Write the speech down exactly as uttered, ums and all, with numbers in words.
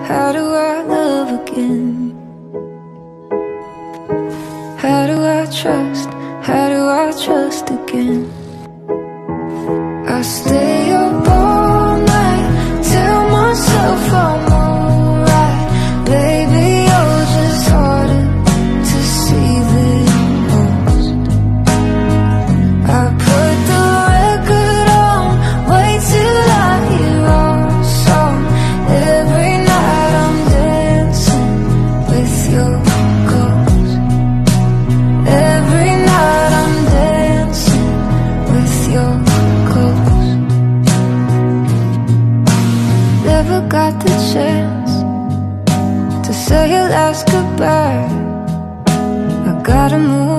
How do I love again? How do I trust? How do I trust again? I stay up all night, tell myself I'm alright. Baby, you're just harder to see than most. I put the record on, wait till I hear our song. Every night I'm dancing with your ghost. Every night I'm dancing with your ghost. Never got the chance to say your last goodbye. I gotta move